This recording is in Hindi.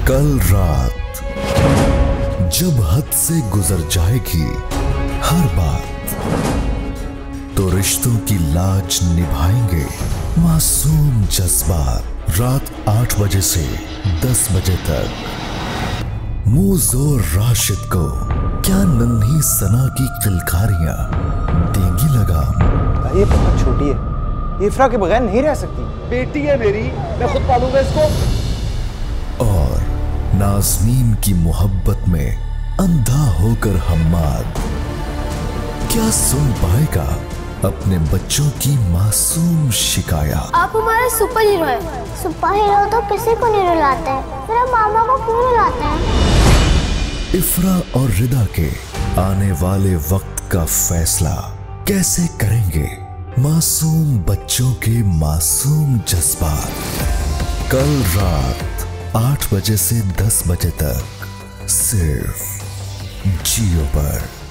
कल रात जब हद से गुजर जाएगी हर बात, तो रिश्तों की लाज निभाएंगे मासूम जज्बात। रात 8 बजे से 10 बजे तक मुझोर राशिद को क्या नन्ही सना की किलकारियां देंगी लगाम। ये बहुत छोटी है, इफ्रा के बगैर नहीं रह सकती। बेटी है मेरी, मैं खुद पालूंगा इसको। और नाज़नीन की मोहब्बत में अंधा होकर हम्माद क्या सुन पाएगा अपने बच्चों की मासूम शिकायत। आप हमारे सुपर हीरो हैं। सुपर हीरो तो किसी को नहीं रुलाते हैं, फिर मामा को क्यों रुलाते हैं? इफ्रा और रिदा के आने वाले वक्त का फैसला कैसे करेंगे मासूम बच्चों के मासूम जज्बात। कल रात 8 बजे से 10 बजे तक सिर्फ जियो पर।